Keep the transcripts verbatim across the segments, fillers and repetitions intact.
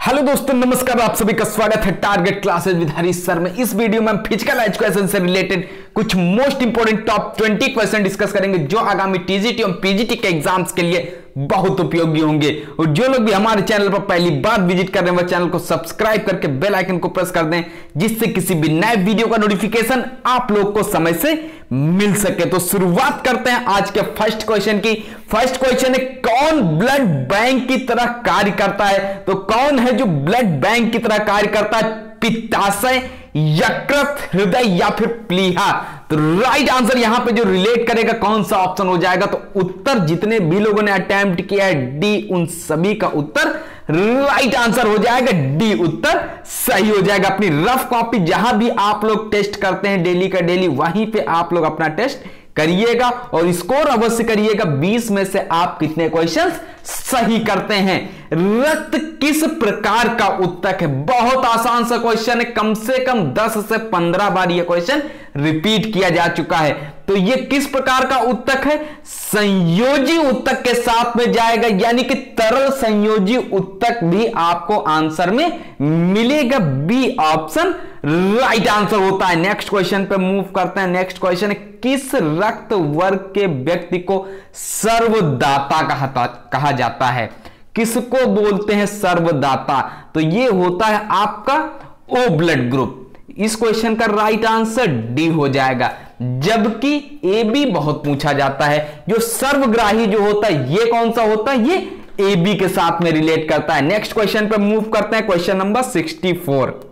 Hello दोस्तों, नमस्कार। आप सभी का स्वागत है target classes with Harish sir में। इस वीडियो में हम फिजिकल एजुकेशन से रिलेटेड कुछ most important top twenty question discuss करेंगे जो आगामी टीजीटी और पीजीटी के एग्जाम्स के लिए बहुत उपयोगी होंगे। और जो लोग भी हमारे चैनल पर पहली बार विजिट कर रहे हैं वह चैनल को सब्सक्राइब करके बेल आइकन को प्रेस कर दें, जिससे किसी भी नए वीडियो का नोटिफिकेशन आप लोग को समय से मिल सके। तो शुरुआत करते हैं आज के फर्स्ट क्वेश्चन की। फर्स्ट क्वेश्चन है, कौन ब्लड बैंक की तरह कार्य करता है? तो कौन है जो ब्लड बैंक की तरह कार्य करता है? पित्ताशय, यकृत, हृदय या फिर प्लीहा? तो राइट आंसर यहां पे जो रिलेट करेगा कौन सा ऑप्शन हो जाएगा? तो उत्तर जितने भी लोगों ने अटेम्प्ट किया है डी, उन सभी का उत्तर राइट आंसर हो जाएगा। डी उत्तर सही हो जाएगा। अपनी रफ कॉपी जहां भी आप लोग टेस्ट करते हैं डेली का डेली, वहीं पे आप लोग अपना टेस्ट करिएगा और स्कोर अवश्य करिएगा। बीस में से आप कितने क्वेश्चंस सही करते हैं? रक्त किस प्रकार का उत्तक है? बहुत आसान सा क्वेश्चन है, कम से कम दस से पंद्रह बार यह क्वेश्चन रिपीट किया जा चुका है। तो यह किस प्रकार का उत्तक है? संयोजी उत्तक के साथ में जाएगा, यानी कि तरल संयोजी उत्तक भी आपको आंसर में मिलेगा। बी ऑप्शन राइट आंसर होता है। नेक्स्ट क्वेश्चन पे मूव करते हैं। नेक्स्ट क्वेश्चन है, किस रक्त वर्ग के व्यक्ति को सर्वदाता कहता कहा जाता है? किसको बोलते हैं सर्वदाता? तो यह होता है आपका ओ ब्लड ग्रुप। इस क्वेश्चन का राइट आंसर डी हो जाएगा। जबकि ए बी बहुत पूछा जाता है। जो सर्वग्राही जो होता है ये कौन सा होता है? ये ए बी के साथ में रिलेट करता है। नेक्स्ट क्वेश्चन पे मूव करते हैं। Question number sixty four.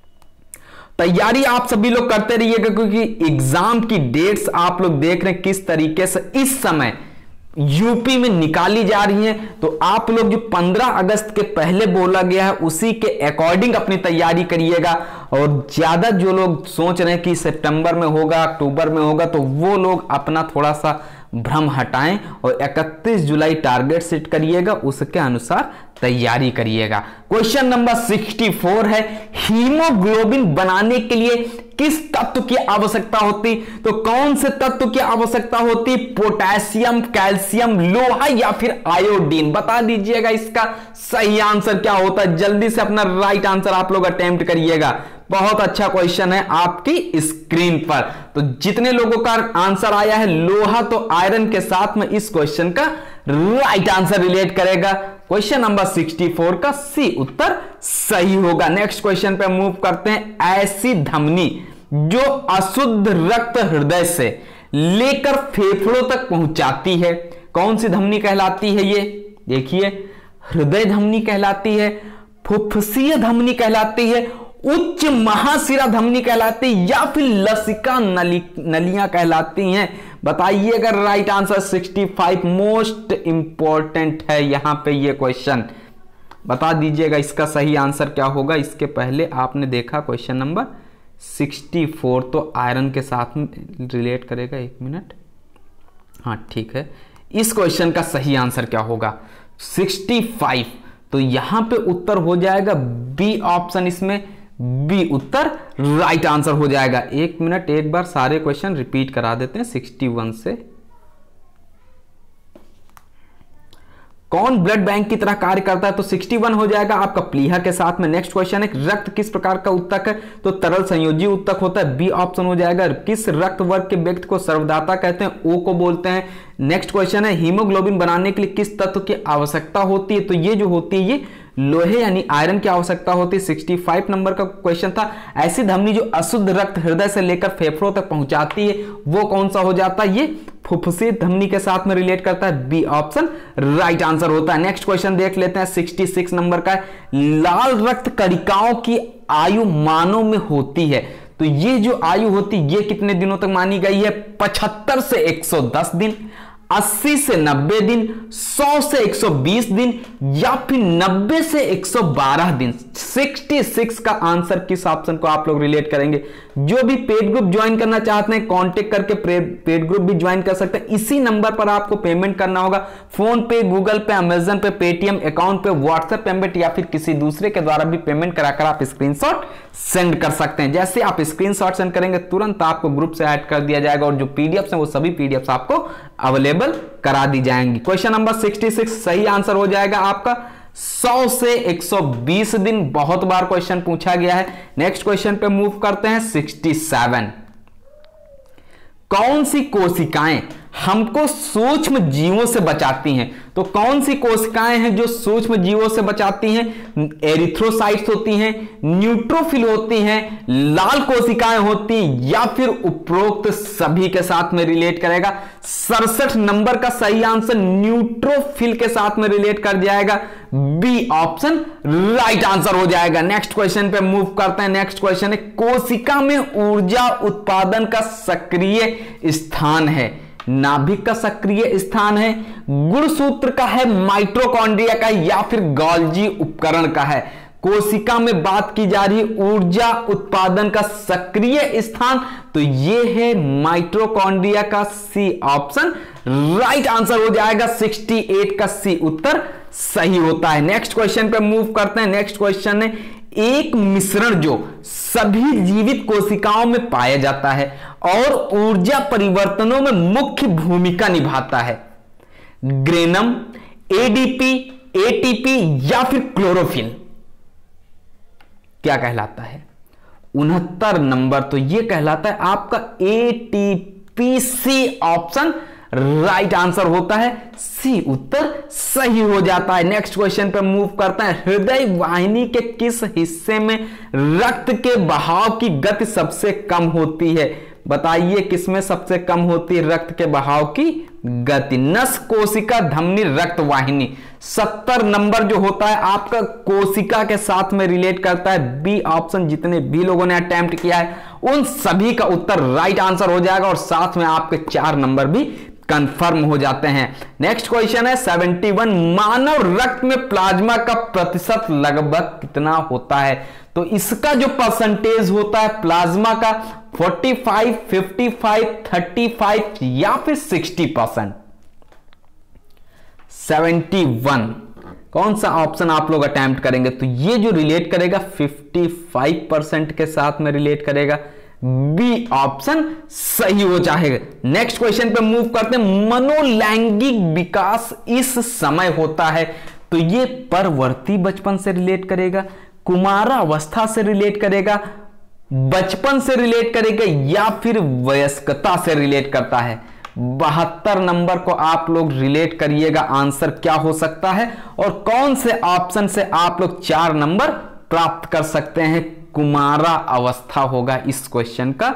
तैयारी आप सभी लोग करते रहिएगा क्योंकि एग्जाम की डेट्स आप लोग देख रहे हैं किस तरीके से इस समय यूपी में निकाली जा रही हैं। तो आप लोग जो पंद्रह अगस्त के पहले बोला गया है उसी के अकॉर्डिंग अपनी तैयारी करिएगा। और ज्यादा जो लोग सोच रहे हैं कि सितंबर में होगा, अक्टूबर में होगा, तो वो लोग अपना थोड़ा सा भ्रम हटाएं और इकतीस जुलाई टारगेट सेट करिएगा, उसके अनुसार तैयारी करिएगा। क्वेश्चन नंबर सिक्सटी फोर है, हीमोग्लोबिन बनाने के लिए किस तत्व की आवश्यकता होती? तो कौन से तत्व की आवश्यकता होती? पोटेशियम, कैल्शियम, लोहा या फिर आयोडीन? बता दीजिएगा इसका सही आंसर क्या होता है। जल्दी से अपना राइट आंसर आप लोग अटेम्प्ट करिएगा। बहुत अच्छा क्वेश्चन है आपकी स्क्रीन पर। तो जितने लोगों का आंसर आया है लोहा, तो आयरन के साथ में इस क्वेश्चन का राइट आंसर रिलेट करेगा। क्वेश्चन नंबर सिक्सटी फोर का सी उत्तर सही होगा। नेक्स्ट क्वेश्चन पे मूव करते हैं। ऐसी धमनी जो अशुद्ध रक्त हृदय से लेकर फेफड़ों तक पहुंचाती है, कौन सी धमनी कहलाती है? ये देखिए, हृदय धमनी कहलाती है, फुफ्फुसीय धमनी कहलाती है, उच्च महाशिरा धमनी कहलाती है या फिर लसिका नली नलियां कहलाती हैं? बताइएगा right answer. Sixty five most important है यहां पे ये क्वेश्चन। बता दीजिएगा इसका सही आंसर क्या होगा। इसके पहले आपने देखा क्वेश्चन नंबर सिक्सटी फोर, तो आयरन के साथ में रिलेट करेगा। एक मिनट, हाँ ठीक है। इस क्वेश्चन का सही आंसर क्या होगा? Sixty five. तो यहां पे उत्तर हो जाएगा बी ऑप्शन। इसमें बी उत्तर राइट आंसर हो जाएगा। एक मिनट, एक बार सारे क्वेश्चन रिपीट करा देते हैं। सिक्सटी वन से, कौन ब्लड बैंक की तरह कार्य करता है? तो सिक्सटी वन हो जाएगा आपका प्लीहा के साथ में। नेक्स्ट क्वेश्चन है, रक्त किस प्रकार का उत्तक है? तो तरल संयोजी उत्तक होता है। बी ऑप्शन हो जाएगा। किस रक्त वर्ग के व्यक्ति को सर्वदाता कहते हैं? ओ को बोलते हैं। नेक्स्ट क्वेश्चन है, हीमोग्लोबिन बनाने के लिए किस तत्व की आवश्यकता होती है? तो ये जो होती है ये लोहे यानी आयरन की आवश्यकता होती है। सिक्सटी फाइव नंबर का क्वेश्चन था, ऐसी धमनी जो अशुद्ध रक्त हृदय से लेकर फेफड़ों तक पहुंचाती है, वो कौन सा हो जाता है? ये फुफ्फुसीय धमनी के साथ में रिलेट करता है। बी ऑप्शन राइट आंसर होता है। नेक्स्ट क्वेश्चन देख लेते हैं। सिक्सटी सिक्स नंबर का है, लाल रक्त कणिकाओं की आयु मानव में होती है। तो ये जो आयु होती है ये कितने दिनों तक मानी गई है? पचहत्तर से एक सौ दस दिन, अस्सी से नब्बे दिन, सौ से एक सौ बीस दिन या फिर नब्बे से एक सौ बारह दिन। छियासठ का आंसर किस ऑप्शन को आप लोग रिलेट करेंगे? जो भी पेड ग्रुप ज्वाइन करना चाहते हैं कांटेक्ट करके पेड ग्रुप भी ज्वाइन कर सकते हैं। इसी नंबर पर आपको पेमेंट करना होगा। फोन पे, गूगल पे, अमेजन पे, पेटीएम अकाउंट पे, व्हाट्सएप पेमेंट या फिर किसी दूसरे के द्वारा भी पेमेंट कराकर आप स्क्रीनशॉट सेंड कर सकते हैं। जैसे आप स्क्रीनशॉट सेंड करेंगे तुरंत आपको ग्रुप से ऐड कर दिया जाएगा और जो पीडीएफ है वो सभी पीडीएफ आपको अवेलेबल करा दी जाएंगी। क्वेश्चन नंबर छियासठ सही आंसर हो जाएगा आपका। सौ से एक सौ बीस दिन बहुत बार क्वेश्चन पूछा गया है। नेक्स्ट क्वेश्चन पे मूव करते हैं। सड़सठ, कौन सी कोशिकाएं हमको सूक्ष्म जीवों से बचाती हैं? तो कौन सी कोशिकाएं हैं जो सूक्ष्म जीवों से बचाती हैं? एरिथ्रोसाइट्स होती हैं, न्यूट्रोफिल होती हैं, लाल कोशिकाएं होती हैं, या फिर उपरोक्त सभी के साथ में रिलेट करेगा? सड़सठ नंबर का सही आंसर न्यूट्रोफिल के साथ में रिलेट कर जाएगा। बी ऑप्शन राइट आंसर हो जाएगा। नेक्स्ट क्वेश्चन पे मूव करते हैं। नेक्स्ट क्वेश्चन है, कोशिका में ऊर्जा उत्पादन का सक्रिय स्थान है? नाभिक का सक्रिय स्थान है, गुणसूत्र का है, माइटोकॉन्ड्रिया का, या फिर गोल्जी उपकरण का है? कोशिका में बात की जा रही है ऊर्जा उत्पादन का सक्रिय स्थान, तो यह है माइटोकॉन्ड्रिया का सी ऑप्शन राइट आंसर हो जाएगा। अड़सठ का सी उत्तर सही होता है। नेक्स्ट क्वेश्चन पे मूव करते हैं। नेक्स्ट क्वेश्चन है, एक मिश्रण जो सभी जीवित कोशिकाओं में पाया जाता है और ऊर्जा परिवर्तनों में मुख्य भूमिका निभाता है? ग्रेनम, एडीपी, एटीपी, या फिर क्लोरोफिल? क्या कहलाता है? उनहत्तर नंबर तो यह कहलाता है आपका ATP. C option right answer होता है। सी उत्तर सही हो जाता है। नेक्स्ट क्वेश्चन पे मूव करते हैं। हृदय वाहिनी के किस हिस्से में रक्त के बहाव की गति सबसे कम होती है? बताइए किसमें सबसे कम होती है रक्त के बहाव की गति? नस, कोशिका, धमनी, रक्त वाहिनी। सत्तर नंबर जो होता है आपका कोशिका के साथ में रिलेट करता है। बी ऑप्शन जितने भी लोगों ने अटेम्प्ट किया है उन सभी का उत्तर राइट आंसर हो जाएगा और साथ में आपके चार नंबर भी कंफर्म हो जाते हैं। नेक्स्ट क्वेश्चन है इकहत्तर, मानव रक्त में प्लाज्मा का प्रतिशत लगभग कितना होता है? तो इसका जो परसेंटेज होता है प्लाज्मा का पैंतालीस, पचपन, पैंतीस या फिर साठ परसेंट। इकहत्तर कौन सा ऑप्शन आप लोग अटेम्प्ट करेंगे? तो ये जो रिलेट करेगा पचपन परसेंट के साथ में रिलेट करेगा। बी ऑप्शन सही हो जाएगा। नेक्स्ट क्वेश्चन पे मूव करते हैं। मनोलैंगिक विकास इस समय होता है, तो ये परवर्ती बचपन से रिलेट करेगा, कुमारावस्था से रिलेट करेगा, बचपन से रिलेट करेगा, या फिर वयस्कता से रिलेट करता है? बहत्तर नंबर को आप लोग रिलेट करिएगा, आंसर क्या हो सकता है और कौन से ऑप्शन से आप लोग चार नंबर प्राप्त कर सकते हैं? कुमारा अवस्था होगा इस क्वेश्चन का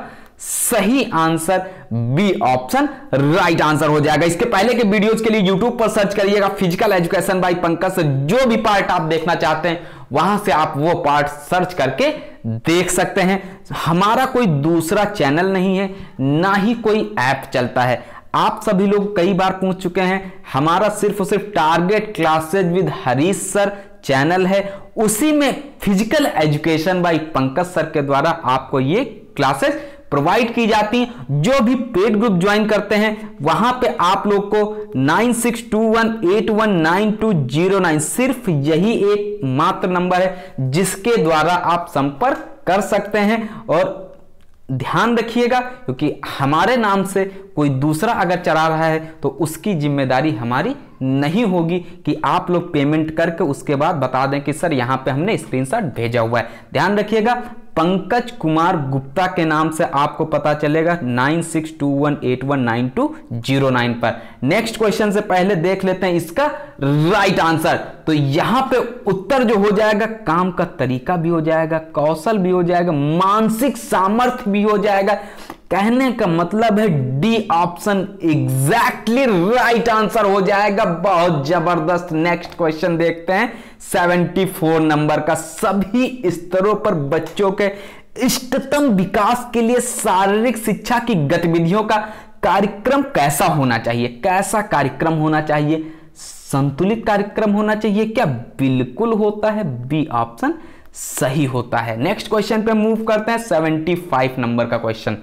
सही answer. B option right answer हो जाएगा। इसके पहले के वीडियोस के लिए यूट्यूब पर सर्च करिएगा फिजिकल एजुकेशन बाय पंकज से। जो भी पार्ट आप देखना चाहते हैं वहां से आप वो पार्ट सर्च करके देख सकते हैं। हमारा कोई दूसरा चैनल नहीं है, ना ही कोई ऐप चलता है। आप सभी लोग कई बार पूछ चुके हैं, हमारा सिर्फ और सिर्फ target classes with Harish sir channel है, उसी में physical education by Pankaj sir के द्वारा आपको ये क्लासेस प्रोवाइड की जाती हैं। जो भी पेड ग्रुप ज्वाइन करते हैं वहां पे आप लोग को nine six two one eight one nine two zero nine सिर्फ यही एक मात्र नंबर है जिसके द्वारा आप संपर्क कर सकते हैं। और ध्यान रखिएगा, क्योंकि हमारे नाम से कोई दूसरा अगर चला रहा है तो उसकी जिम्मेदारी हमारी नहीं होगी कि आप लोग पेमेंट करके उसके बाद बता दें कि सर यहां पे हमने स्क्रीनशॉट भेजा हुआ है। ध्यान रखिएगा, पंकज कुमार गुप्ता के नाम से आपको पता चलेगा nine six two one eight one nine two zero nine पर। नेक्स्ट क्वेश्चन से पहले देख लेते हैं इसका राइट आंसर। तो यहां पे उत्तर जो हो जाएगा, काम का तरीका भी हो जाएगा, कौशल भी हो जाएगा, मानसिक सामर्थ्य भी हो जाएगा। कहने का मतलब है D option exactly right answer हो जाएगा। बहुत जबरदस्त। नेक्स्ट क्वेश्चन देखते हैं चौहत्तर नंबर का। सभी स्तरों पर बच्चों के इष्टतम विकास के लिए शारीरिक शिक्षा की गतिविधियों का कार्यक्रम कैसा होना चाहिए? कैसा कार्यक्रम होना चाहिए? संतुलित कार्यक्रम होना चाहिए क्या? बिल्कुल होता है। बी ऑप्शन सही होता है। नेक्स्ट क्वेश्चन पे मूव करते हैं। पचहत्तर नंबर का क्वेश्चन,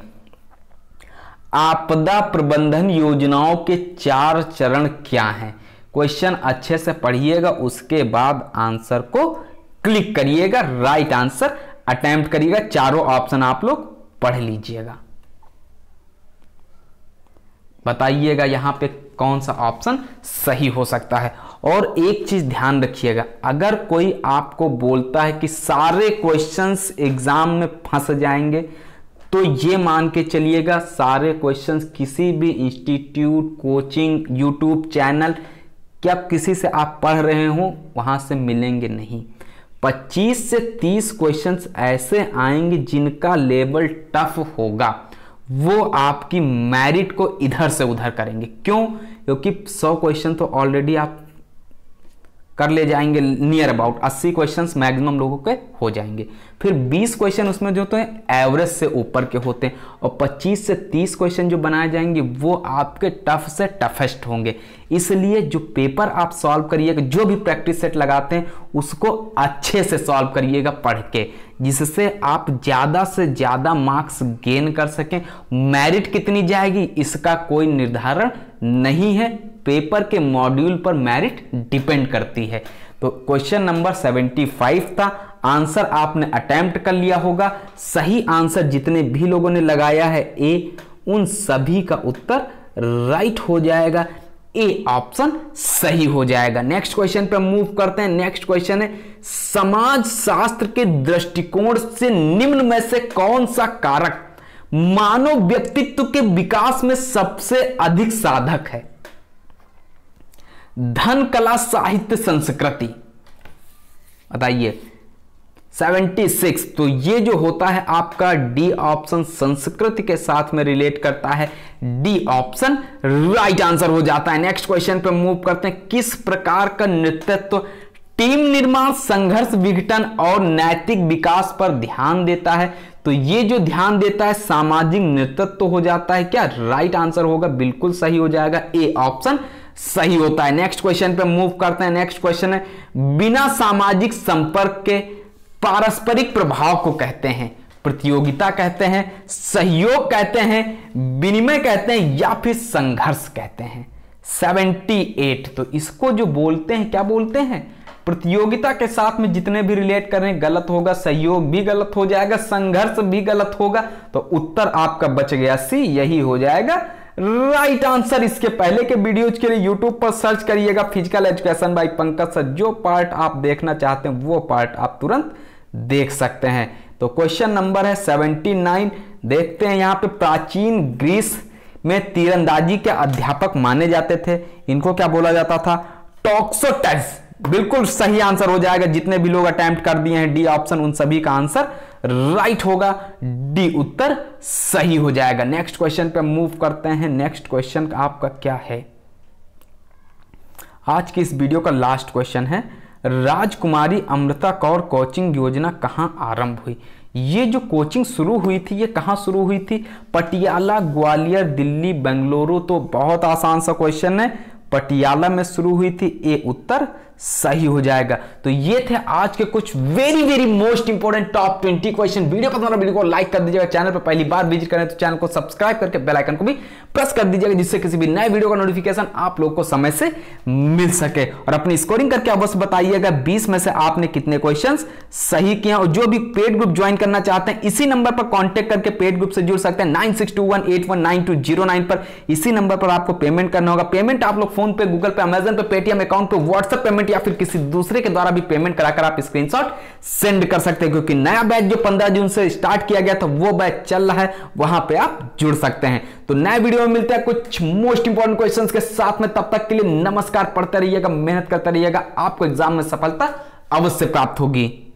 आपदा प्रबंधन योजनाओं के चार चरण क्या हैं? क्वेश्चन अच्छे से पढ़िएगा, उसके बाद आंसर को क्लिक करिएगा, राइट आंसर अटेम्प्ट करिएगा। चारों ऑप्शन आप लोग पढ़ लीजिएगा, बताइएगा यहां पे कौन सा ऑप्शन सही हो सकता है। और एक चीज ध्यान रखिएगा, अगर कोई आपको बोलता है कि सारे क्वेश्चंस एग्जाम में फंस जाएंगे, तो ये मान के चलिएगा सारे क्वेश्चंस किसी भी इंस्टीट्यूट, कोचिंग, यूट्यूब चैनल, क्या किसी से आप पढ़ रहे हो वहां से मिलेंगे नहीं। पच्चीस से तीस क्वेश्चंस ऐसे आएंगे जिनका लेवल टफ होगा, वो आपकी मेरिट को इधर से उधर करेंगे। क्यों? क्योंकि सौ क्वेश्चन तो ऑलरेडी आप कर ले जाएंगे, नियर अबाउट अस्सी क्वेश्चंस मैक्सिमम लोगों के हो जाएंगे। फिर बीस क्वेश्चन उसमें जो तो एवरेज से ऊपर के होते हैं, और पच्चीस से तीस क्वेश्चन जो बनाए जाएंगे वो आपके टफ से टफेस्ट होंगे। इसलिए जो पेपर आप सॉल्व करिएगा, जो भी प्रैक्टिस सेट लगाते हैं उसको अच्छे से सॉल्व करिएगा पढ़ के, जिससे आप ज्यादा से ज्यादा मार्क्स गेन कर सकें। मेरिट कितनी जाएगी इसका कोई निर्धारण नहीं है, पेपर के मॉड्यूल पर मेरिट डिपेंड करती है। तो क्वेश्चन नंबर पचहत्तर था, आंसर आपने अटेम्प्ट कर लिया होगा। सही आंसर जितने भी लोगों ने लगाया है ए, उन सभी का उत्तर राइट हो जाएगा, ए ऑप्शन सही हो जाएगा। नेक्स्ट क्वेश्चन पे मूव करते हैं। नेक्स्ट क्वेश्चन है, समाज शास्त्र के दृष्टिकोण से निम्न में से कौन सा कारक मानव व्यक्तित्व के विकास में सबसे अधिक साधक है? धन, कला, साहित्य, संस्कृति। बताइए। छिहत्तर, तो ये जो होता है आपका डी ऑप्शन संस्कृति के साथ में रिलेट करता है, डी ऑप्शन राइट आंसर हो जाता है। नेक्स्ट क्वेश्चन पे मूव करते हैं। किस प्रकार का नेतृत्व टीम निर्माण, संघर्ष विघटन और नैतिक विकास पर ध्यान देता है? तो ये जो ध्यान देता है सामाजिक नेतृत्व हो जाता है। क्या राइट आंसर होगा? बिल्कुल सही हो जाएगा, ए ऑप्शन सही होता है। नेक्स्ट क्वेश्चन पे मूव करते हैं। नेक्स्ट क्वेश्चन है, बिना सामाजिक संपर्क के पारस्परिक प्रभाव को कहते हैं? प्रतियोगिता कहते हैं, सहयोग कहते हैं, विनिमय कहते हैं, या फिर संघर्ष कहते हैं? अठहत्तर, तो इसको जो बोलते हैं, क्या बोलते हैं? प्रतियोगिता के साथ में जितने भी रिलेट कर रहे हैं गलत होगा, सहयोग भी गलत हो जाएगा, संघर्ष भी गलत होगा, तो उत्तर आपका बच गया सी, यही हो जाएगा राइट आंसर। इसके पहले के वीडियोज के लिए यूट्यूब पर सर्च करिएगा physical education by Pankaj sir, जो पार्ट आप देखना चाहते हैं वो पार्ट आप तुरंत देख सकते हैं। तो क्वेश्चन नंबर है उन्यासी, देखते हैं यहाँ पे। प्राचीन ग्रीस में तीरंदाजी के अध्यापक माने जाते थे, इनको क्या बोला जाता था? टॉक्सोटस। बिल्कुल सही आंसर हो जाएगा। जितने भी लोग अटेम्प्ट कर दिए हैं डी ऑप्शन, उन सभी का आंसर राइट होगा, डी उत्तर सही हो जाएगा। नेक्स्ट क्वेश्चन पे मूव करते हैं। नेक्स्ट क्वेश्चन आपका क्या है? आज की इस वीडियो का लास्ट क्वेश्चन है, राजकुमारी अमृता कौर कोचिंग योजना कहां आरंभ हुई? ये जो कोचिंग शुरू हुई थी ये कहां शुरू हुई थी? पटियाला, ग्वालियर, दिल्ली, बेंगलुरु। तो बहुत आसान सा क्वेश्चन है, पटियाला में शुरू हुई थी, ए उत्तर सही हो जाएगा। तो ये थे आज के कुछ very very most important top twenty question. Video पसंद आया वीडियो को लाइक कर दीजिएगा, चैनल पर पहली बार विजिट करें तो चैनल को सब्सक्राइब करके बेल आइकन को भी प्रेस कर दीजिएगा, जिससे किसी भी नए वीडियो का नोटिफिकेशन आप लोग को समय से मिल सके। और अपनी स्कोरिंग करके अवश्य बताइएगा बीस में से आपने कितने क्वेश्चन सही किए। और जो भी पेड ग्रुप ज्वाइन करना चाहते हैं इसी नंबर पर कॉन्टेक्ट करके पेड ग्रुप से जुड़ सकते हैं, nine six two one eight one nine two zero nine पर। इसी नंबर पर आपको पेमेंट करना होगा। पेमेंट आप लोग फोन पे, गूगल पे, अमेजन पे, पेटीएम अकाउंट पे, व्हाट्सएप पेमेंट या फिर किसी दूसरे के द्वारा भी पेमेंट कराकर आप स्क्रीनशॉट सेंड कर सकते हैं, क्योंकि नया बैच जो पंद्रह जून से स्टार्ट किया गया था वो बैच चल रहा है, वहां पे आप जुड़ सकते हैं। तो नए वीडियो में मिलते हैं कुछ मोस्ट इंपोर्टेंट क्वेश्चंस के साथ में। तब तक के लिए नमस्कार, पढ़ते रहिएगा, मेहनत करते रहिएगा, आपको एग्जाम में सफलता अवश्य प्राप्त होगी।